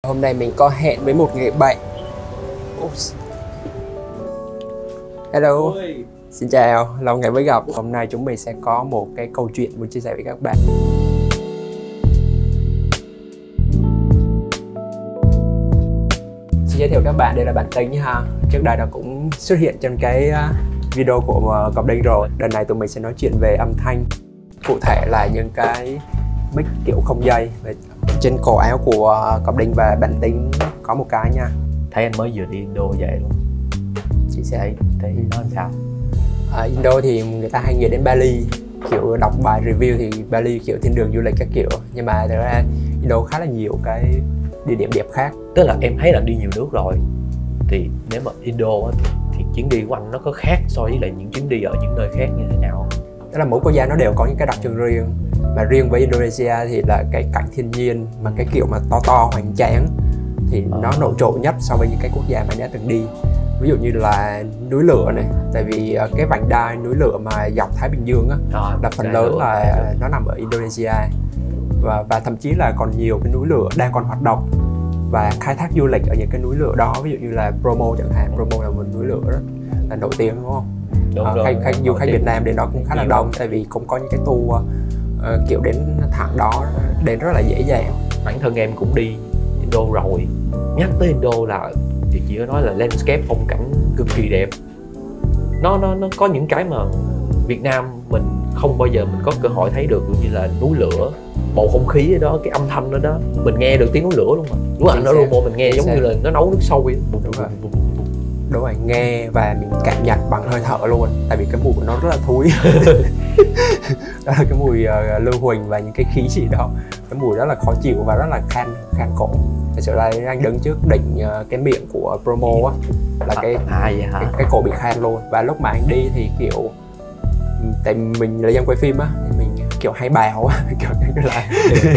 Hôm nay mình có hẹn với một người bạn. Oops. Hello. Ôi. Xin chào, lâu ngày mới gặp. Hôm nay chúng mình sẽ có một cái câu chuyện muốn chia sẻ với các bạn. Xin giới thiệu các bạn, đây là bạn Tính ha. Trước đây nó cũng xuất hiện trong cái video của Cọp Đinh rồi. Lần này tụi mình sẽ nói chuyện về âm thanh. Cụ thể là những cái mic kiểu không dây. Trên cổ áo của Cọp Đinh và bạn Tính có một cái nha. Thấy anh mới vừa đi Indo về luôn. Chị sẽ thấy nó làm sao? Ở Indo thì người ta hay nghĩ đến Bali, kiểu đọc bài review thì Bali kiểu thiên đường du lịch các kiểu, nhưng mà thực ra Indo khá là nhiều cái địa điểm đẹp khác. Tức là em thấy là đi nhiều nước rồi, thì nếu mà Indo thì chuyến đi của anh nó có khác so với lại những chuyến đi ở những nơi khác như thế nào? Tức là mỗi quốc gia nó đều có những cái đặc trưng riêng, mà riêng với Indonesia thì là cái cảnh thiên nhiên mà cái kiểu mà to hoành tráng thì nó nổi trội nhất so với những cái quốc gia mà anh đã từng đi. Ví dụ như là núi lửa này, tại vì cái vành đai núi lửa mà dọc Thái Bình Dương á, là phần lớn là nó nằm ở Indonesia, và thậm chí là còn nhiều cái núi lửa đang còn hoạt động và khai thác du lịch ở những cái núi lửa đó. Ví dụ như là Bromo chẳng hạn, Bromo là một núi lửa rất là nổi tiếng, đúng không? Du khách Việt Nam đến đó cũng khá là đông, tại vì cũng có những cái tour kiểu đến thẳng đó đến rất là dễ dàng. Bản thân em cũng đi Indo rồi, nhắc tới Indo là thì chỉ có nói là landscape, phong cảnh cực kỳ đẹp. Nó có những cái mà Việt Nam mình không bao giờ mình có cơ hội thấy được, như là núi lửa, bầu không khí ở đó, cái âm thanh ở đó, mình nghe được tiếng núi lửa luôn mà. Lúc anh ở Bromo mình nghe giống như là nó nấu nước sôi vậy. Đúng rồi, nghe và mình cảm nhận bằng hơi thở luôn, tại vì cái mùi của nó rất là thúi. Đó là cái mùi lưu huỳnh và những cái khí gì đó, cái mùi rất là khó chịu và rất là khan cổ. Thật sự là anh đứng trước đỉnh cái miệng của Bromo á, là cái cổ bị khan luôn. Và lúc mà anh đi thì kiểu, tại mình là dân quay phim á, thì mình kiểu hay bào á, kiểu là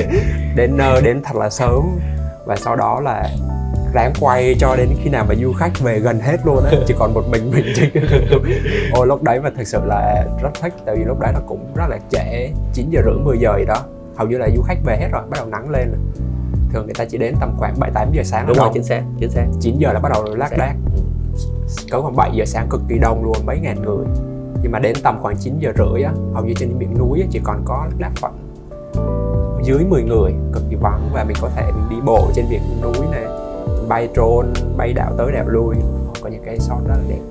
đến thật là sớm, và sau đó là ráng quay cho đến khi nào mà du khách về gần hết luôn á, chỉ còn một mình trên cái đường. Ôi lúc đấy mà thực sự là rất thích, tại vì lúc đấy nó cũng rất là trễ, 9 giờ rưỡi 10 giờ gì đó, hầu như là du khách về hết rồi, bắt đầu nắng lên rồi. Thường người ta chỉ đến tầm khoảng 7-8 giờ sáng. Đúng rồi, chính xác 9 giờ là bắt đầu lác đác. Cỡ khoảng 7 giờ sáng cực kỳ đông luôn, mấy ngàn người. Nhưng mà đến tầm khoảng 9 giờ rưỡi á, hầu như trên miệng núi á, chỉ còn có lác đác khoảng dưới 10 người, cực kỳ vắng. Và mình có thể mình đi bộ trên miệng núi này, bay drone, bay đảo tới đảo lui, có những cái shot rất là đẹp.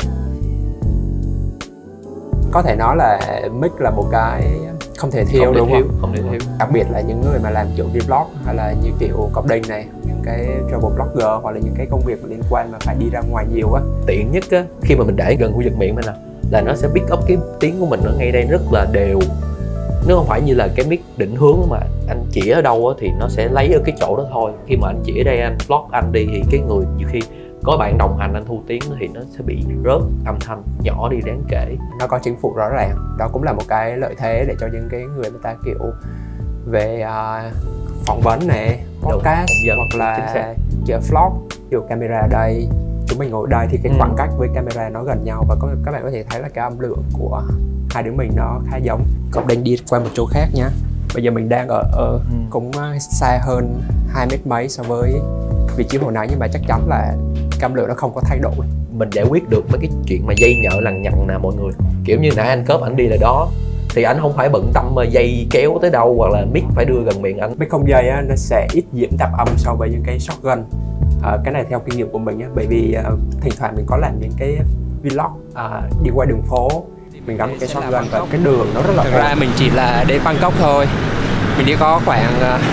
Có thể nói là mic là một cái không thể thiếu, đúng không? Không thể thiếu. Đặc biệt là những người mà làm kiểu vlog, hay là như kiểu Cọp Đinh này, những cái travel blogger, hoặc là những cái công việc liên quan mà phải đi ra ngoài nhiều á. Tiện nhất á, khi mà mình để gần khu vực miệng mình là nó sẽ pick up cái tiếng của mình ở ngay đây rất là đều. Nó không phải như là cái mic định hướng mà anh chỉ ở đâu á thì nó sẽ lấy ở cái chỗ đó thôi. Khi mà anh chỉ ở đây, anh vlog anh đi thì cái người nhiều khi có bạn đồng hành anh thu tiếng thì nó sẽ bị rớt âm thanh, nhỏ đi đáng kể. Nó có chính phủ rõ ràng, đó cũng là một cái lợi thế để cho những cái người ta kiểu về phỏng vấn này, podcast, hoặc là kiểu vlog, kiểu camera ở đây, chúng mình ngồi ở đây thì cái khoảng cách với camera nó gần nhau, và các bạn có thể thấy là cái âm lượng của hai đứa mình nó khá giống. Cọp Đinh đi qua một chỗ khác nhá. Bây giờ mình đang ở cũng xa hơn 2 mét mấy so với vị trí hồi nãy, nhưng mà chắc chắn là âm lượng nó không có thay đổi. Mình giải quyết được mấy cái chuyện mà dây nhợ lằng nhằng nè mọi người. Kiểu như nãy anh Cớp anh đi là đó, thì anh không phải bận tâm mà dây kéo tới đâu, hoặc là mic phải đưa gần miệng anh. Mic không dây á, nó sẽ ít nhiễm tạp âm so với những cái shotgun. Cái này theo kinh nghiệm của mình á, bởi vì thỉnh thoảng mình có làm những cái vlog đi qua đường phố, mình gắn một cái shotgun và cái đường nó rất là... Thực ra mình chỉ là đến Bangkok thôi, mình đi có khoảng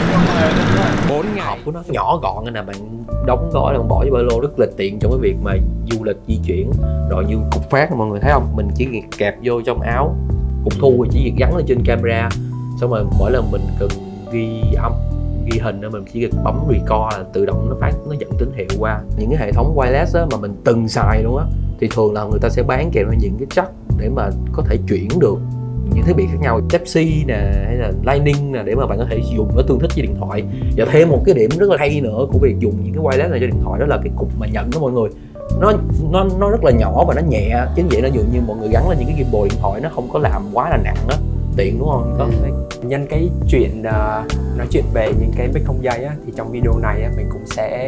4 ngày. Hộp của nó nhỏ gọn nè, bạn đóng gói bạn bỏ vô ba lô rất là tiện trong cái việc mà du lịch di chuyển. Rồi như cục phát mọi người thấy không, mình chỉ việc kẹp vô trong áo, cục thu thì chỉ việc gắn lên trên camera, xong rồi mỗi lần mình cần ghi âm ghi hình mình chỉ việc bấm record là tự động nó dẫn tín hiệu qua. Những cái hệ thống wireless á, mà mình từng xài luôn á, thì thường là người ta sẽ bán kèm với những cái jack để mà có thể chuyển được những thiết bị khác nhau, Type-C nè hay là Lightning nè, để mà bạn có thể dùng nó tương thích với điện thoại. Và thêm một cái điểm rất là hay nữa của việc dùng những cái wireless này cho điện thoại, đó là cái cục mà nhận đó mọi người, nó rất là nhỏ và nó nhẹ, chính vậy nó dường như mọi người gắn lên những cái gimbal điện thoại nó không có làm quá là nặng á, tiện đúng không? Có nhân cái chuyện nói chuyện về những cái mic không dây á, thì trong video này á, mình cũng sẽ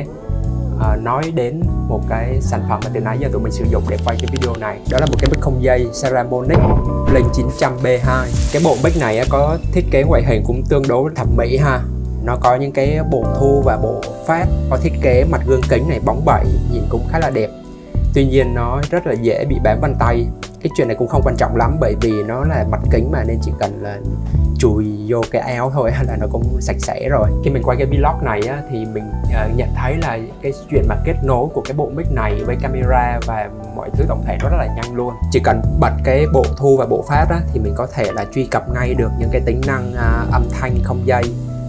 nói đến một cái sản phẩm mà từ nãy giờ tụi mình sử dụng để quay cái video này. Đó là một cái mic không dây Saramonic Blink 900B2. Cái bộ mic này á, có thiết kế ngoại hình cũng tương đối thẩm mỹ ha. Nó có những cái bộ thu và bộ phát, có thiết kế mặt gương kính này bóng bẩy, nhìn cũng khá là đẹp. Tuy nhiên nó rất là dễ bị bám vân tay. Cái chuyện này cũng không quan trọng lắm, bởi vì nó là mặt kính mà, nên chỉ cần là chùi vô cái áo thôi là nó cũng sạch sẽ rồi. Khi mình quay cái vlog này á, thì mình nhận thấy là cái chuyện mà kết nối của cái bộ mic này với camera và mọi thứ tổng thể nó rất là nhanh luôn. Chỉ cần bật cái bộ thu và bộ phát á, thì mình có thể là truy cập ngay được những cái tính năng âm thanh không dây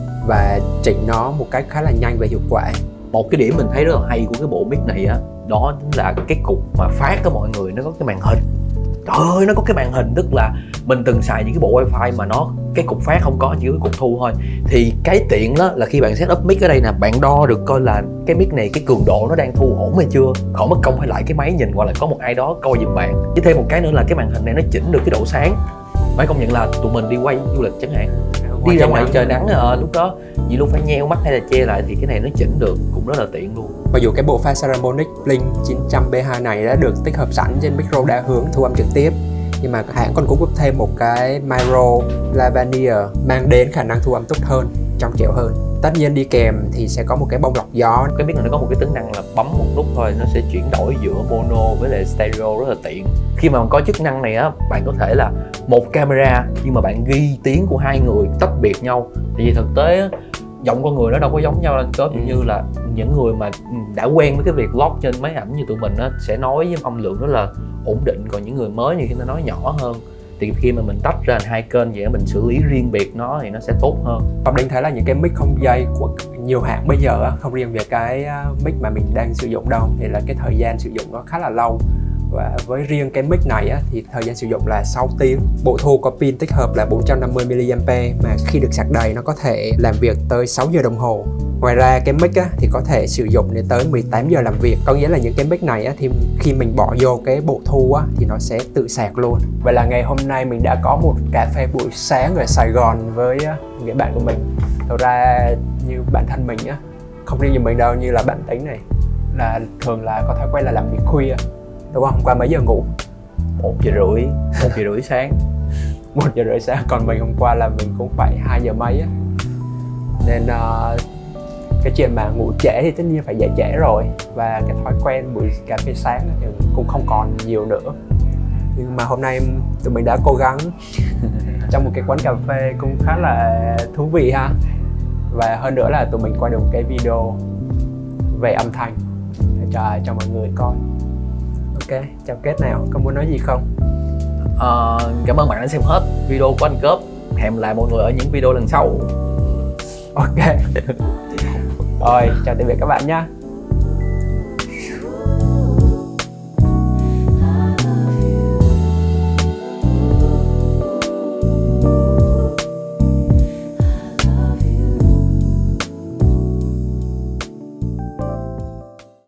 và chỉnh nó một cách khá là nhanh và hiệu quả. Một cái điểm mình thấy rất là hay của cái bộ mic này á, đó chính là cái cục mà phát của mọi người, nó có cái màn hình. Trời ơi, nó có cái màn hình, tức là mình từng xài những cái bộ wifi mà nó cái cục phát không có, chỉ có cái cục thu thôi. Thì cái tiện đó là khi bạn set up mic ở đây nè, bạn đo được coi là cái mic này cái cường độ nó đang thu ổn hay chưa, khỏi mất công hay lại cái máy nhìn, hoặc là có một ai đó coi giùm bạn. Với thêm một cái nữa là cái màn hình này nó chỉnh được cái độ sáng. Phải công nhận là tụi mình đi quay du lịch chẳng hạn, đi ra ngoài trời nắng lúc đó vì lúc phải nheo mắt hay là che lại thì cái này nó chỉnh được, cũng rất là tiện luôn. Mặc dù cái bộ pha Saramonic Blink 900B2 này đã được tích hợp sẵn trên micro đa hướng thu âm trực tiếp, nhưng mà hãng còn cung cấp thêm một cái micro lavalier mang đến khả năng thu âm tốt hơn, trong trẻo hơn. Tất nhiên đi kèm thì sẽ có một cái bông lọc gió. Cái mic này nó có một cái tính năng là bấm một nút thôi, nó sẽ chuyển đổi giữa mono với lại stereo rất là tiện. Khi mà có chức năng này á, bạn có thể là một camera nhưng mà bạn ghi tiếng của hai người tách biệt nhau. Tại vì thực tế á, giọng con người nó đâu có giống nhau lên cớp, như là những người mà đã quen với cái việc log trên máy ảnh như tụi mình á, sẽ nói với âm lượng rất là ổn định, còn những người mới như khi nó nói nhỏ hơn thì khi mà mình tách ra hai kênh vậy mình xử lý riêng biệt nó thì nó sẽ tốt hơn. Phong Đinh thấy là những cái mic không dây của nhiều hãng bây giờ không riêng về cái mic mà mình đang sử dụng đâu, thì là cái thời gian sử dụng nó khá là lâu. Và với riêng cái mic này á, thì thời gian sử dụng là 6 tiếng. Bộ thu có pin tích hợp là 450mAh mà khi được sạc đầy nó có thể làm việc tới 6 giờ đồng hồ. Ngoài ra cái mic á, thì có thể sử dụng đến tới 18 giờ làm việc. Có nghĩa là những cái mic này á, thì khi mình bỏ vô cái bộ thu á, thì nó sẽ tự sạc luôn. Vậy là ngày hôm nay mình đã có một cà phê buổi sáng ở Sài Gòn với người bạn của mình. Thật ra như bản thân mình á, không riêng như mình đâu, như là bạn Tính này là thường là có thói quen là làm việc khuya, đúng không? Hôm qua mấy giờ ngủ? 1 giờ rưỡi sáng. 1 giờ rưỡi sáng, còn mình hôm qua là mình cũng phải 2 giờ mấy á. Nên cái chuyện mà ngủ trễ thì tất nhiên phải dậy trễ rồi. Và cái thói quen buổi cà phê sáng thì cũng không còn nhiều nữa. Nhưng mà hôm nay tụi mình đã cố gắng trong một cái quán cà phê cũng khá là thú vị ha. Và hơn nữa là tụi mình quay được một cái video về âm thanh để cho mọi người coi. Ok, chào kết nào, có muốn nói gì không? Cảm ơn bạn đã xem hết video của anh Cớp. Hẹn gặp lại mọi người ở những video lần sau. Ok. Rồi, chào tạm biệt các bạn nhé.